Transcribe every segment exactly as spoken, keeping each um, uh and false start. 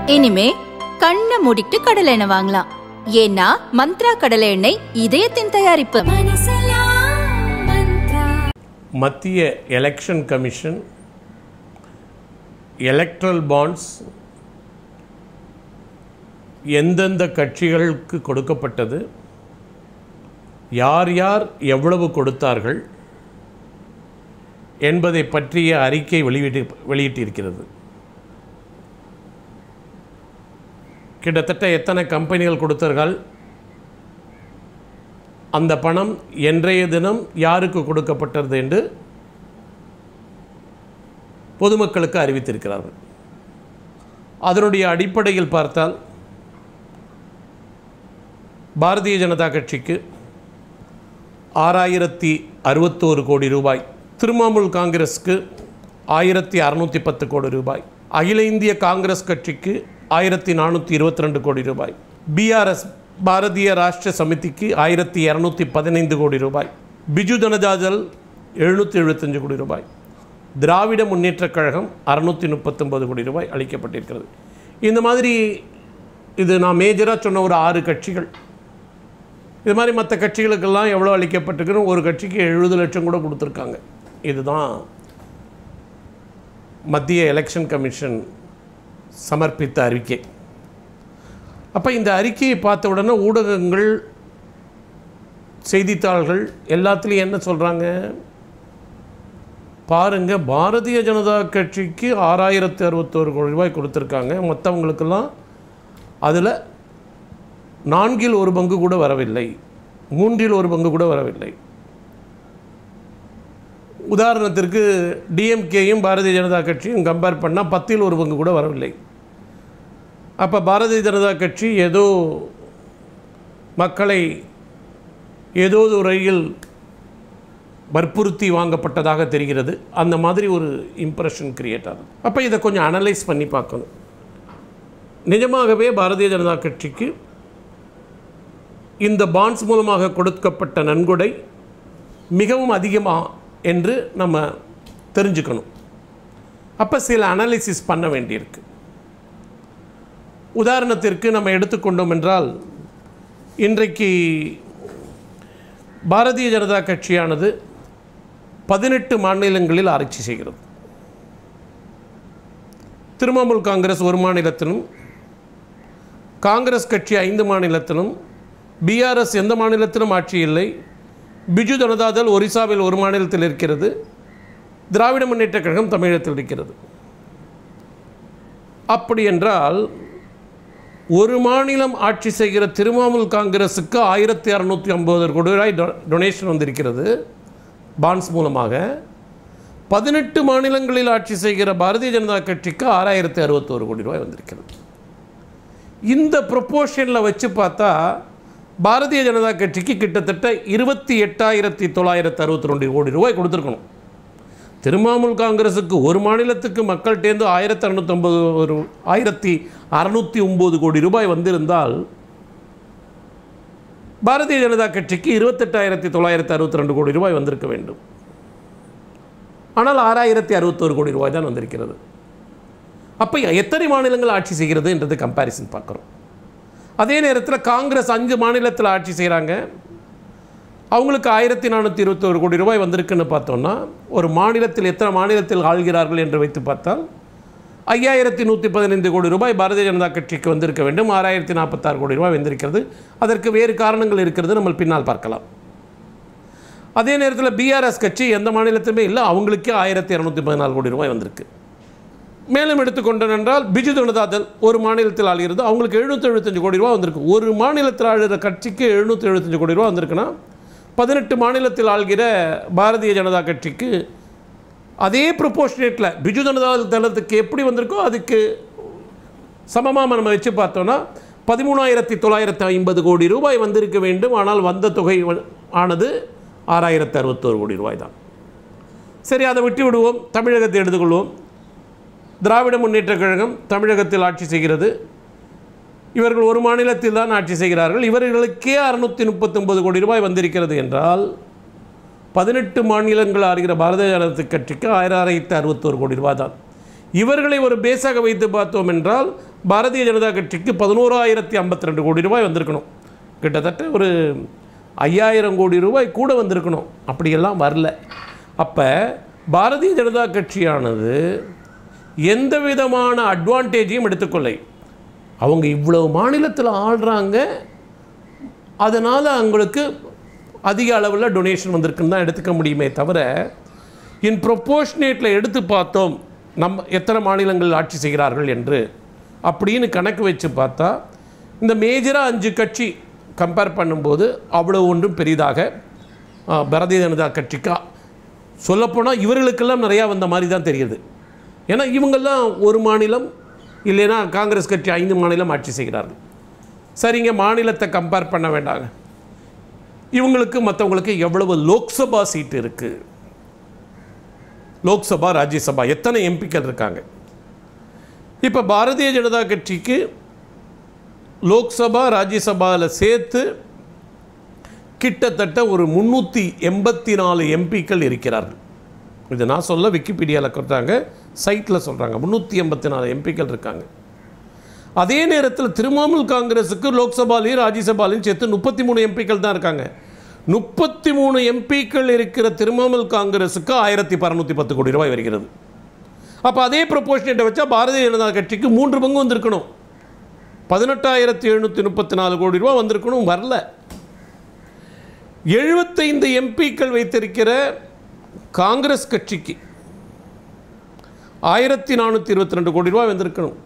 இனிமே கண்ணை மூடிட்டு கடலை எண்ணெய் வாங்கலாம். ஏன்னா மந்த்ரா கடலை எண்ணெய் இதயத்தின் தயாரிப்பு. மத்திய எலெக்ஷன் கமிஷன் எலக்ட்ரல் பாண்ட்ஸ் எந்தெந்த கட்சிகளுக்கு கொடுக்கப்பட்டது, யார் யார் எவ்வளவு கொடுத்தார்கள் என்பதை பற்றிய அறிக்கை வெளியிட்டு வெளியிட்டிருக்கிறது. கிட்டத்தட்ட எத்தனை கம்பெனிகள் கொடுத்தார்கள், அந்த பணம் என்றைய தினம் யாருக்கு கொடுக்கப்பட்டது என்று பொதுமக்களுக்கு அறிவித்திருக்கிறார்கள். அதனுடைய அடிப்படையில் பார்த்தால் பாரதிய ஜனதா கட்சிக்கு ஆறாயிரத்தி அறுபத்தோரு கோடி ரூபாய், திரிணாமுல் காங்கிரஸுக்கு ஆயிரத்தி அறுநூற்றி பத்து கோடி ரூபாய், அகில இந்திய காங்கிரஸ் கட்சிக்கு ஆயிரத்தி நானூற்றி இருபத்தி ரெண்டு கோடி ரூபாய், பிஆர்எஸ் பாரதிய ராஷ்டிர சமிதிக்கு ஆயிரத்தி இரநூத்தி பதினைந்து கோடி ரூபாய், பிஜு ஜனதாதள் எழுநூற்றி எழுபத்தஞ்சு கோடி ரூபாய், திராவிட முன்னேற்றக் கழகம் அறுநூற்றி முப்பத்தொம்பது கோடி ரூபாய் அளிக்கப்பட்டிருக்கிறது. இந்த மாதிரி இது நான் மேஜராக சொன்ன ஒரு ஆறு கட்சிகள். இது மாதிரி மற்ற கட்சிகளுக்கெல்லாம் எவ்வளோ அளிக்கப்பட்டிருக்குன்னு ஒரு கட்சிக்கு எழுபது லட்சம் கூட கொடுத்துருக்காங்க. இதுதான் மத்திய எலெக்ஷன் கமிஷன் சமர்ப்பித்த அறிக்கை. அப்போ இந்த அறிக்கையை பார்த்த உடனே ஊடகங்கள், செய்தித்தாள்கள் எல்லாத்துலேயும் என்ன சொல்கிறாங்க, பாருங்கள் பாரதிய ஜனதா கட்சிக்கு ஆறாயிரத்தி அறுபத்தோரு கோடி ரூபாய் கொடுத்துருக்காங்க, மற்றவங்களுக்கெல்லாம் அதில் நான்கில் ஒரு பங்கு கூட வரவில்லை, மூன்றில் ஒரு பங்கு கூட வரவில்லை. உதாரணத்திற்கு டிஎம்கேயும் பாரதிய ஜனதா கட்சியும் கம்பேர் பண்ணால் பத்தில் ஒரு பங்கு கூட வரவில்லை. அப்போ பாரதிய ஜனதா கட்சி ஏதோ மக்களை ஏதோ ஒரு வழியில் வற்புறுத்தி வாங்கப்பட்டதாக தெரிகிறது. அந்த மாதிரி ஒரு இம்ப்ரெஷன் கிரியேட் ஆகுது. அப்போ இதை கொஞ்சம் அனலைஸ் பண்ணி பார்க்கணும். நிஜமாகவே பாரதிய ஜனதா கட்சிக்கு இந்த பாண்ட்ஸ் மூலமாக கொடுக்கப்பட்ட நன்கொடை மிகவும் அதிகமாக என்று நம்ம தெரிஞ்சுக்கணும். அப்போ சில அனாலிசிஸ் பண்ண வேண்டியிருக்கு. உதாரணத்திற்கு நம்ம எடுத்துக்கொண்டோம் என்றால், இன்றைக்கு பாரதிய ஜனதா கட்சியானது பதினெட்டு மாநிலங்களில் ஆட்சி செய்கிறது. திரிணாமுல் காங்கிரஸ் ஒரு மாநிலத்திலும், காங்கிரஸ் கட்சி ஐந்து மாநிலத்திலும், பிஆர்எஸ் எந்த மாநிலத்திலும் ஆட்சி இல்லை, பிஜு ஜனதாதள் ஒரிசாவில் ஒரு மாநிலத்தில் இருக்கிறது, திராவிட முன்னேற்றக் கழகம் தமிழகத்தில் இருக்கிறது. அப்படி என்றால் ஒரு மாநிலம் ஆட்சி செய்கிற திரிணாமுல் காங்கிரஸுக்கு ஆயிரத்தி அறுநூற்றி ஐம்பது கோடி ரூபாய் டொனேஷன் வந்திருக்கிறது பாண்ட்ஸ் மூலமாக. பதினெட்டு மாநிலங்களில் ஆட்சி செய்கிற பாரதிய ஜனதா கட்சிக்கு ஆறாயிரத்தி அறுபத்தோரு கோடி ரூபாய் வந்திருக்கிறது. இந்த ப்ரொப்போர்ஷனில் வச்சு பார்த்தா பாரதிய ஜனதா கட்சிக்கு கிட்டத்தட்ட இருபத்தி எட்டாயிரத்தி தொள்ளாயிரத்தி அறுபத்தி ரெண்டு கோடி ரூபாய் கொடுத்துருக்கணும். திரிணாமுல் காங்கிரஸுக்கு ஒரு மாநிலத்துக்கு மக்கள்கிட்டேருந்து ஆயிரத்தி அறுநூற்றம்பது ஒரு ஆயிரத்தி அறுநூற்றி ஒம்பது கோடி ரூபாய் வந்திருந்தால் பாரதிய ஜனதா கட்சிக்கு இருபத்தெட்டாயிரத்தி தொள்ளாயிரத்தி அறுபத்தி ரெண்டு கோடி ரூபாய் வந்திருக்க வேண்டும். ஆனால் ஆறாயிரத்தி அறுபத்தோரு கோடி ரூபாய் தான் வந்திருக்கிறது. அப்போ எத்தனை மாநிலங்கள் ஆட்சி செய்கிறது என்றது கம்பேரிசன் பார்க்குறோம். அதே நேரத்தில் காங்கிரஸ் அஞ்சு மாநிலத்தில் ஆட்சி செய்கிறாங்க, அவங்களுக்கு ஆயிரத்தி நானூற்றி இருபத்தோரு கோடி ரூபாய் வந்திருக்குன்னு பார்த்தோன்னா, ஒரு மாநிலத்தில் எத்தனை மாநிலத்தில் ஆள்கிறார்கள் என்று வைத்து பார்த்தால் ஐயாயிரத்தி நூற்றி பதினைந்து கோடி ரூபாய் பாரதிய ஜனதா கட்சிக்கு வந்திருக்க வேண்டும். ஆறாயிரத்தி நாற்பத்தாறு கோடி ரூபாய் வந்திருக்கிறது. அதற்கு வேறு காரணங்கள் இருக்கிறது, நம்ம பின்னால் பார்க்கலாம். அதே நேரத்தில் பிஆர்எஸ் கட்சி எந்த மாநிலத்திலுமே இல்லை, அவங்களுக்கே ஆயிரத்தி இரநூத்தி பதினாலு கோடி ரூபாய் வந்திருக்கு. மேலும் எடுத்துக்கொண்டோம் என்றால் பிஜு ஜனதாதள் ஒரு மாநிலத்தில் ஆளுகிறது, அவங்களுக்கு எழுநூற்றி எழுபத்தஞ்சு கோடி ரூபா வந்திருக்கு. ஒரு மாநிலத்தில் ஆளுகிற கட்சிக்கு எழுநூற்றி எழுபத்தஞ்சு கோடி ரூபா வந்திருக்குன்னா, பதினெட்டு மாநிலத்தில் ஆள்கிற பாரதிய ஜனதா கட்சிக்கு அதே ப்ரொப்போர்ஷனேட்டில் பிஜு ஜனதா தளத்துக்கு எப்படி வந்திருக்கோ அதுக்கு சமமாக நம்ம வச்சு பார்த்தோன்னா பதிமூணாயிரத்தி தொள்ளாயிரத்தி ஐம்பது கோடி ரூபாய் வந்திருக்க வேண்டும். ஆனால் வந்த தொகை ஆனது ஆறாயிரத்தி அறுபத்தோரு கோடி ரூபாய் தான். சரி, அதை விட்டு விடுவோம். தமிழகத்தை எடுத்துக்கொள்வோம். திராவிட முன்னேற்றக் கழகம் தமிழகத்தில் ஆட்சி செய்கிறது. இவர்கள் ஒரு மாநிலத்தில் தான் ஆட்சி செய்கிறார்கள். இவர்களுக்கே அறுநூற்றி முப்பத்தொம்பது கோடி ரூபாய் வந்திருக்கிறது என்றால் பதினெட்டு மாநிலங்கள் ஆகிற பாரதிய ஜனதா கட்சிக்கு ஆயிரத்தி அறுபத்தோரு கோடி ரூபாய் தான். இவர்களை ஒரு பேஸாக வைத்து பார்த்தோம் என்றால் பாரதிய ஜனதா கட்சிக்கு பதினோராயிரத்தி ஐம்பத்தி ரெண்டு கோடி ரூபாய் வந்திருக்கணும். கிட்டத்தட்ட ஒரு ஐயாயிரம் கோடி ரூபாய் கூட வந்திருக்கணும். அப்படியெல்லாம் வரல. அப்போ பாரதிய ஜனதா கட்சியானது எந்த விதமான அட்வான்டேஜையும் எடுத்துக்கொள்ளை. அவங்க இவ்வளவு மாநிலத்தில் ஆள்றாங்க, அதனால் அவங்களுக்கு அதிக அளவில் டொனேஷன் வந்திருக்குன்னு தான் எடுத்துக்க முடியுமே தவிர, இன் ப்ரொப்போர்ஷனேட்டில் எடுத்து பார்த்தோம் நம்ம எத்தனை மாநிலங்கள் ஆட்சி செய்கிறார்கள் என்று அப்படின்னு கணக்கு வச்சு பார்த்தா இந்த மேஜராக அஞ்சு கட்சி கம்பேர் பண்ணும்போது அவ்வளோ ஒன்றும் பெரிதாக பாரதிய ஜனதா கட்சிக்கு சொல்லப்போனால் இவர்களுக்கெல்லாம் நிறையா வந்த மாதிரி தான் தெரியுது. ஏன்னா இவங்கெல்லாம் ஒரு மாநிலம் இல்லைன்னா காங்கிரஸ் கட்சி ஐந்து மாநிலம் ஆட்சி செய்கிறார்கள். சரிங்க, மாநிலத்தை கம்பேர் பண்ண வேண்டாங்க. இவங்களுக்கு மற்றவங்களுக்கு எவ்வளவு லோக்சபா சீட்டு இருக்குது, லோக்சபா ராஜ்யசபா எத்தனை எம்பிக்கள் இருக்காங்க. இப்போ பாரதிய ஜனதா கட்சிக்கு லோக்சபா ராஜ்யசபாவில் சேர்த்து கிட்டத்தட்ட ஒரு முந்நூற்றி எண்பத்தி நாலு எம்பிக்கள் இருக்கிறார்கள். இது நான் சொல்ல விக்கிபீடியாவில் கொடுத்தாங்க, சைட்டில் சொல்கிறாங்க முந்நூற்றி எண்பத்தி நாலு எம்பிக்கள் இருக்காங்க. அதே நேரத்தில் திரிணாமுல் காங்கிரஸுக்கு லோக்சபாலையும் ராஜ்யசபாலையும் சேர்த்து முப்பத்தி மூணு எம்பிக்கள் தான் இருக்காங்க. முப்பத்தி மூணு எம்பிக்கள் இருக்கிற திரிணாமுல் காங்கிரஸுக்கு ஆயிரத்தி பரநூற்றி பத்து கோடி ரூபாய் வருகிறது. அப்போ அதே ப்ரொபோர்ஷனேட்டை வச்சா பாரதிய ஜனதா கட்சிக்கு மூன்று பங்கு வந்திருக்கணும். பதினெட்டாயிரத்தி எழுநூற்றி முப்பத்தி நாலு கோடி ரூபாய் வந்திருக்கணும், வரல. எழுபத்தைந்து எம்பிக்கள் வைத்திருக்கிற காங்கிரஸ் கட்சிக்கு ஆயிரத்தி நானூற்றி இருபத்தி ரெண்டு கோடி ரூபாய் வந்திருக்கணும்.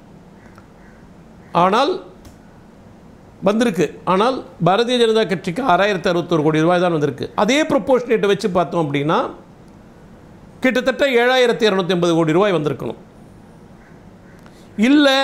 ஆனால் வந்திருக்கு. ஆனால் பாரதிய ஜனதா கட்சிக்கு ஆறாயிரத்தி அறுபத்தொரு கோடி ரூபாய் தான் வந்திருக்கு. அதே ப்ரொப்போர்ஷனேட்டை வச்சு பார்த்தோம் அப்படின்னா கிட்டத்தட்ட ஏழாயிரத்தி இரநூத்தி ஐம்பது கோடி ரூபாய் வந்திருக்கணும். இல்லை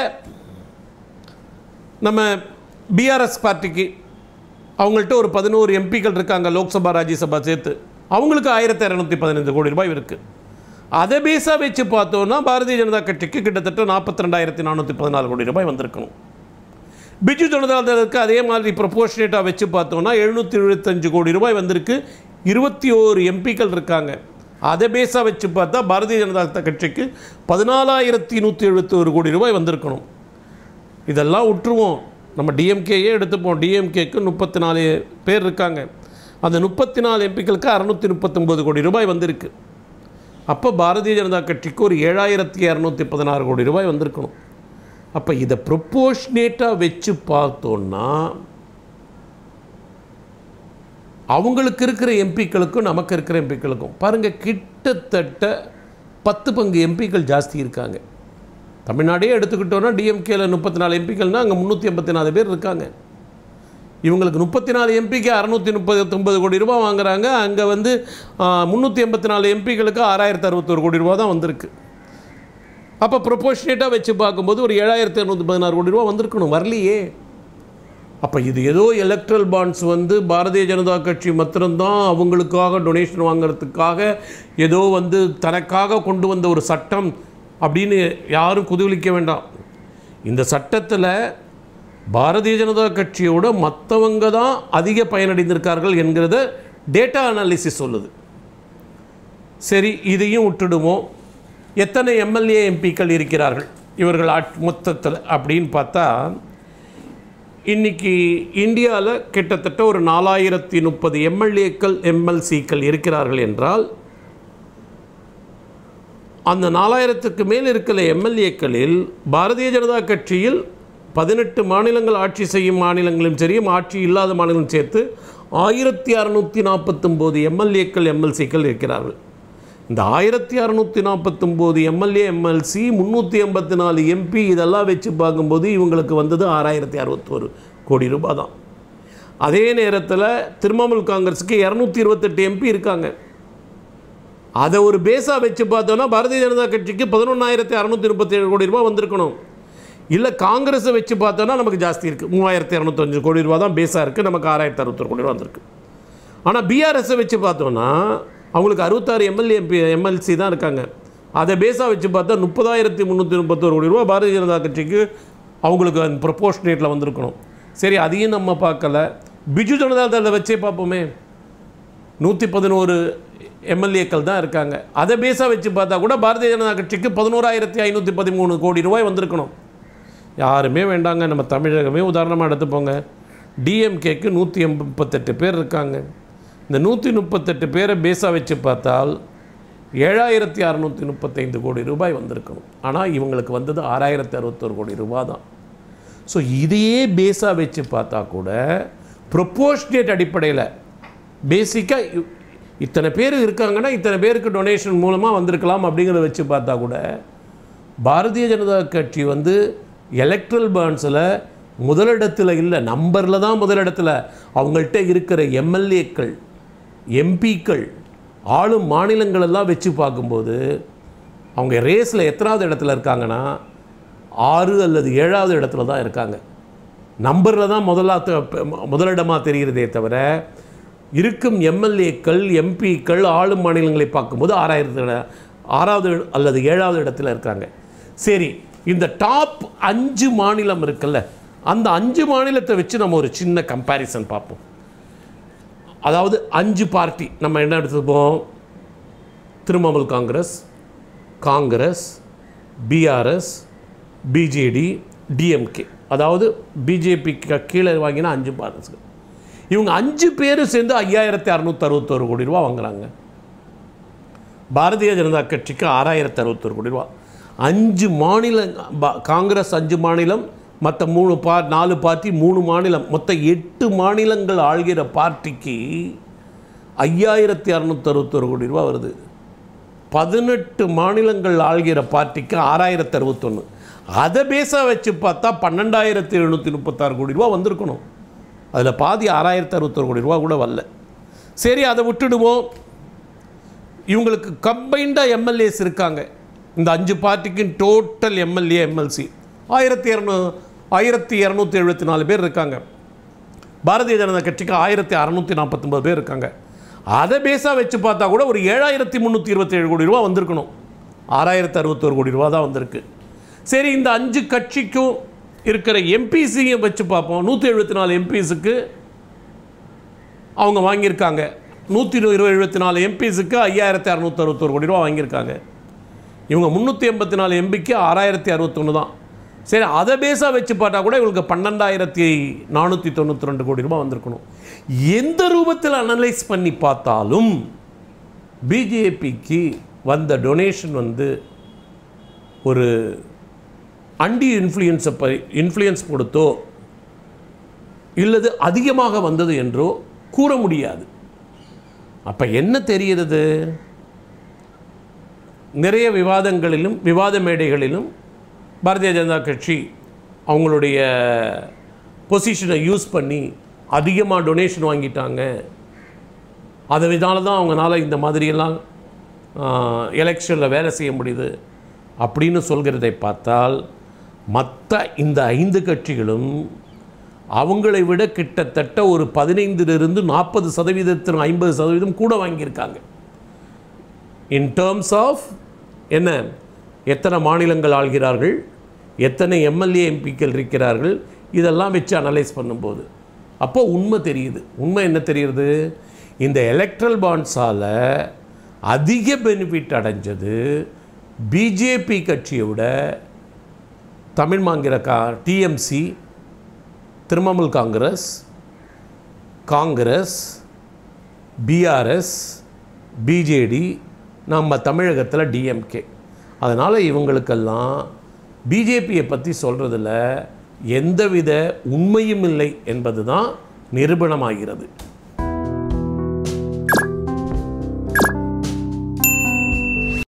நம்ம பிஆர்எஸ் பார்ட்டிக்கு அவங்கள்ட்ட ஒரு பதினோரு எம்பிக்கள் இருக்காங்க லோக்சபா ராஜ்யசபா சேர்த்து, அவங்களுக்கு ஆயிரத்தி இரநூத்தி பதினைந்து கோடி ரூபாய் இருக்குது. அதை பேஸாக வச்சு பார்த்தோன்னா பாரதிய ஜனதா கட்சிக்கு கிட்டத்தட்ட நாற்பத்தி ரெண்டாயிரத்தி நானூற்றி பதினாலு கோடி ரூபாய் வந்திருக்கணும். பிஜு ஜனதா தளுக்கு அதே மாதிரி ப்ரொபோர்ஷனேட்டாக வச்சு பார்த்தோன்னா எழுநூற்றி எழுபத்தஞ்சு கோடி ரூபாய் வந்திருக்கு. இருபத்தி ஓரு எம்பிக்கள் இருக்காங்க. அதை பேஸாக வச்சு பார்த்தா பாரதிய ஜனதா கட்சிக்கு பதினாலாயிரத்தி நூற்றி எழுபத்தோரு கோடி ரூபாய் வந்திருக்கணும். இதெல்லாம் விட்டுருவோம், நம்ம டிஎம்கேயே எடுத்துப்போம். டிஎம்கேக்கு முப்பத்தி நாலு பேர் இருக்காங்க. அந்த முப்பத்தி நாலு எம்பிக்களுக்கு அறுநூற்றி முப்பத்தொம்பது கோடி ரூபாய் வந்திருக்கு. அப்போ பாரதிய ஜனதா கட்சிக்கு ஒரு ஏழாயிரத்தி இரநூத்தி பதினாறு கோடி ரூபாய் வந்திருக்கணும். அப்போ இதை ப்ரொப்போர்ஷனேட்டாக வச்சு பார்த்தோன்னா அவங்களுக்கு இருக்கிற எம்பிக்களுக்கும் நமக்கு இருக்கிற எம்பிக்களுக்கும் பாருங்கள் கிட்டத்தட்ட பத்து பங்கு எம்பிக்கள் ஜாஸ்தி இருக்காங்க. தமிழ்நாடே எடுத்துக்கிட்டோன்னா டிஎம்கேல முப்பத்தி நாலு எம்பிக்கள்னால் அங்கே முந்நூற்றி ஐம்பத்தி நாலு பேர் இருக்காங்க. இவங்களுக்கு முப்பத்தி நாலு எம்பிக்கு அறுநூற்றி முப்பத்தொம்பது கோடி ரூபாய் வாங்குறாங்க. அங்கே வந்து முந்நூற்றி எண்பத்தி நாலு எம்பிக்களுக்கு ஆறாயிரத்தி அறுபத்தொரு கோடி ரூபா தான் வந்திருக்கு. அப்போ ப்ரொப்போர்ஷனேட்டாக வச்சு பார்க்கும்போது ஒரு ஏழாயிரத்தி இரநூத்தி பதினாறு கோடி ரூபா வந்திருக்கணும், வரலையே. அப்போ இது ஏதோ எலக்ட்ரல் பாண்ட்ஸ் வந்து பாரதிய ஜனதா கட்சி மாத்திரம்தான் அவங்களுக்காக டொனேஷன் வாங்கிறதுக்காக ஏதோ வந்து தனக்காக கொண்டு வந்த ஒரு சட்டம் அப்படின்னு யாரும் குதூகலிக்க வேண்டாம். இந்த சட்டத்தில் பாரதிய ஜனதா கட்சியோட மற்றவங்க தான் அதிக பயனடைந்திருக்கார்கள் என்கிறத டேட்டா அனாலிசிஸ் சொல்லுது. சரி, இதையும் விட்டுடுவோம். எத்தனை எம்எல்ஏ எம்பிக்கள் இருக்கிறார்கள் இவர்கள் மொத்தத்தில் அப்படின்னு பார்த்தா இன்றைக்கி இந்தியாவில் கிட்டத்தட்ட ஒரு நாலாயிரத்தி முப்பது எம்எல்ஏக்கள் எம்எல்சிக்கள் இருக்கிறார்கள் என்றால் அந்த நாலாயிரத்துக்கு மேல் இருக்கிற எம்எல்ஏக்களில் பாரதிய ஜனதா கட்சியில் பதினெட்டு மாநிலங்கள் ஆட்சி செய்யும் மாநிலங்களும் சரி ஆட்சி இல்லாத மாநிலங்களும் சேர்த்து ஆயிரத்தி அறுநூற்றி நாற்பத்தொம்போது எம்எல்ஏக்கள் எம்எல்சிக்கள் இருக்கிறார்கள். இந்த ஆயிரத்தி அறுநூற்றி நாற்பத்தொம்போது எம்எல்ஏ எம்எல்சி முந்நூற்றி எண்பத்தி நாலு எம்பி இதெல்லாம் வச்சு பார்க்கும்போது இவங்களுக்கு வந்தது ஆறாயிரத்தி அறுபத்தோரு கோடி ரூபாய் தான். அதே நேரத்தில் திரிணாமுல் காங்கிரஸுக்கு இரநூத்தி இருபத்தெட்டு எம்பி இருக்காங்க. அதை ஒரு பேஸாக வச்சு பார்த்தோன்னா பாரதிய ஜனதா கட்சிக்கு பதினொன்றாயிரத்தி அறுநூற்றி முப்பத்தி ஏழு கோடி ரூபாய் வந்திருக்கணும். இல்லை காங்கிரஸை வச்சு பார்த்தோன்னா நமக்கு ஜாஸ்தி இருக்குது, மூவாயிரத்தி இரநூத்தஞ்சு கோடி ரூபா தான் பேஸாக இருக்குது, நமக்கு ஆறாயிரத்தி அறுபத்தொரு கோடி ரூபா வந்திருக்கு. ஆனால் பிஆர்எஸை வச்சு பார்த்தோன்னா அவங்களுக்கு அறுபத்தாறு எம்எல்ஏ எம்பி எம்எல்சி தான் இருக்காங்க. அதை பேஸாக வச்சு பார்த்தா முப்பதாயிரத்தி முந்நூற்றி முப்பத்தோரு கோடி ரூபா பாரதிய ஜனதா கட்சிக்கு அவங்களுக்கு அந்த ப்ரொப்போர்ஷனேட்டில் வந்திருக்கணும். சரி, அதையும் நம்ம பார்க்கல. பிஜு ஜனதா தளத்தை வச்சே பார்ப்போமே, நூற்றி பதினோரு எம்எல்ஏக்கள் தான் இருக்காங்க. அதை பேஸாக வச்சு பார்த்தா கூட பாரதிய ஜனதா கட்சிக்கு பதினோராயிரத்தி ஐநூற்றி பதிமூணு கோடி ரூபாய் வந்திருக்கணும். யாருமே வேண்டாங்க. நம்ம தமிழகமே உதாரணமாக எடுத்துப்போங்க. டிஎம்கேக்கு நூற்றி முப்பத்தெட்டு பேர் இருக்காங்க. இந்த நூற்றி முப்பத்தெட்டு பேரை பேஸாக வச்சு பார்த்தால் ஏழாயிரத்தி அறநூற்றி முப்பத்தைந்து கோடி ரூபாய் வந்திருக்கணும். ஆனால் இவங்களுக்கு வந்தது ஆறாயிரத்தி அறுபத்தொரு கோடி ரூபாய் தான். ஸோ இதையே பேஸாக வச்சு பார்த்தா கூட ப்ரொப்போர்ஷனேட் அடிப்படையில் பேசிக்காக இத்தனை பேர் இருக்காங்கன்னா இத்தனை பேருக்கு டொனேஷன் மூலமாக வந்திருக்கலாம் அப்படிங்கிறத வச்சு பார்த்தா கூட பாரதிய ஜனதா கட்சி வந்து எலக்ட்ரல் பாண்ட்ஸில் முதலிடத்தில் இல்லை, நம்பரில் தான் முதலிடத்தில். அவங்கள்ட்ட இருக்கிற எம்எல்ஏக்கள், எம்பிக்கள், ஆளும் மாநிலங்களெல்லாம் வச்சு பார்க்கும்போது அவங்க ரேஸில் எத்தனாவது இடத்துல இருக்காங்கன்னா ஆறு அல்லது ஏழாவது இடத்துல தான் இருக்காங்க. நம்பரில் தான் முதலா முதலிடமாக தெரிகிறதே தவிர இருக்கும் எம்எல்ஏக்கள், எம்பிக்கள், ஆளும் மாநிலங்களை பார்க்கும்போது ஆறாயிரத்து ஆறாவது அல்லது ஏழாவது இடத்துல இருக்காங்க. சரி, இந்த டாப் அஞ்சு மாநிலம் இருக்குல்ல, அந்த அஞ்சு மாநிலத்தை வச்சு நம்ம ஒரு சின்ன கம்பேரிசன் பார்ப்போம். அதாவது அஞ்சு பார்ட்டி நம்ம என்ன எடுத்துப்போம்? Trinamool Congress, Congress, BRS, BJD, DMK. அதாவது பிஜேபிக்கு கீழே வாங்கினா அஞ்சு பார்ட்டிஸ். இவங்க அஞ்சு பேரும் சேர்ந்து ஐயாயிரத்தி அறுநூற்றி அறுபத்தோரு கோடி ரூபா வாங்குறாங்க. பாரதிய ஜனதா கட்சிக்கு ஆறாயிரத்தி அறுபத்தோரு கோடி ரூபா. அஞ்சு மாநில காங்கிரஸ் அஞ்சு மாநிலம், மற்ற மூணு பா நாலு பார்ட்டி மூணு மாநிலம், மொத்தம் எட்டு மாநிலங்கள் ஆள்கிற பார்ட்டிக்கு ஐயாயிரத்தி அறுநூற்றி அறுபத்தோரு கோடி ரூபா வருது. பதினெட்டு மாநிலங்கள் ஆள்கிற பார்ட்டிக்கு ஆறாயிரத்தி அறுபத்தொன்று. அதை பேஸாக வச்சு பார்த்தா பன்னெண்டாயிரத்தி எழுநூற்றி முப்பத்தாறு கோடி ரூபா வந்திருக்கணும். அதில் பாதி ஆறாயிரத்தி அறுபத்தொரு கோடி ரூபா கூட வரல. சரி, அதை விட்டுடுவோம். இவங்களுக்கு கம்பைண்டாக எம்எல்ஏஸ் இருக்காங்க. இந்த அஞ்சு பார்ட்டிக்கு டோட்டல் எம்எல்ஏ எம்எல்சி ஆயிரத்தி இரநூ ஆயிரத்தி இரநூத்தி எழுபத்தி நாலு பேர் இருக்காங்க. பாரதிய ஜனதா கட்சிக்கு ஆயிரத்தி அறநூற்றி நாற்பத்தொம்பது பேர் இருக்காங்க. அதை பேஸாக வச்சு பார்த்தா கூட ஒரு ஏழாயிரத்தி முந்நூற்றி இருபத்தி ஏழு கோடி ரூபா வந்திருக்கணும். ஆறாயிரத்தி அறுபத்தோரு கோடி ரூபா தான் வந்திருக்கு. சரி, இந்த அஞ்சு கட்சிக்கும் இருக்கிற எம்பிசியை வச்சு பார்ப்போம். நூற்றி எழுபத்தி நாலு எம்பிஸுக்கு அவங்க வாங்கியிருக்காங்க. நூற்றி இருபது எழுபத்தி நாலு எம்பிஸுக்கு ஐயாயிரத்தி அறுநூற்றி அறுபத்தோரு கோடி ரூபா வாங்கியிருக்காங்க. இவங்க முந்நூற்றி எண்பத்தி நாலு எம்பிக்கு ஆறாயிரத்தி அறுபத்தொன்று தான். சரி, அதை பேஸாக வச்சு பார்த்தா கூட இவங்களுக்கு பன்னெண்டாயிரத்தி நானூற்றி தொண்ணூற்றி ரெண்டு கோடி ரூபாய் வந்திருக்கணும். எந்த ரூபத்தில் அனலைஸ் பண்ணி பார்த்தாலும் பிஜேபிக்கு வந்த டொனேஷன் வந்து ஒரு அண்டி இன்ஃப்ளூயன்ஸை ப இன்ஃப்ளூயன்ஸ் கொடுத்தோ இல்லது அதிகமாக வந்தது என்றோ கூற முடியாது. அப்போ என்ன தெரிகிறது? நிறைய விவாதங்களிலும் விவாத மேடைகளிலும் பாரதிய ஜனதா கட்சி அவங்களுடைய பொசிஷனை யூஸ் பண்ணி அதிகமாக டொனேஷன் வாங்கிட்டாங்க, அதனால தான் அவங்களால இந்த மாதிரியெல்லாம் எலெக்ஷனில் வேலை செய்ய முடியுது அப்படின்னு சொல்கிறதை பார்த்தால் மற்ற இந்த ஐந்து கட்சிகளும் அவங்களை விட கிட்டத்தட்ட ஒரு பதினைந்திலிருந்து நாற்பது சதவீதத்தின் ஐம்பது சதவீதம் கூட வாங்கியிருக்காங்க. இன் டேர்ம்ஸ் ஆஃப் என்ன, எத்தனை மாநிலங்கள் ஆள்கிறார்கள், எத்தனை எம்எல்ஏ எம்பிக்கள் இருக்கிறார்கள், இதெல்லாம் வச்சு அனலைஸ் பண்ணும்போது அப்போ உண்மை தெரியுது. உண்மை என்ன தெரியுது? இந்த எலக்ட்ரல் பாண்ட்ஸால் அதிக பெனிஃபிட் அடைஞ்சது பிஜேபி கட்சியை விட தமிழ் மாநில கா TMC, Trinamool Congress, Congress, BRS, BJD, நம்ம தமிழகத்தில் டிஎம்கே. அதனால் இவங்களுக்கெல்லாம் பிஜேபியை பற்றி சொல்கிறதுல எந்தவித உண்மையும் இல்லை என்பது தான் நிரூபணமாகிறது.